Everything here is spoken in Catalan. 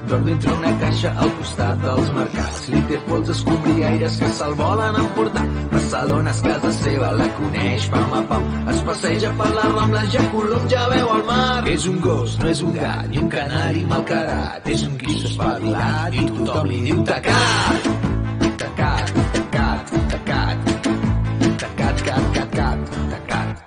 Dorm dintre una caixa al costat dels mercats. Li té por els escombriaires que se'l volen emportar. Barcelona és casa seva, la coneix pam a pam. Es passeja per les Rambles, ja Colom ja veu el mar. És un gos, no és un gat, ni un canari malcarat. És un guix espavilat i tothom li diu Takat. Takat, tacat, tacat. Takat, cat, cat, cat, tacat.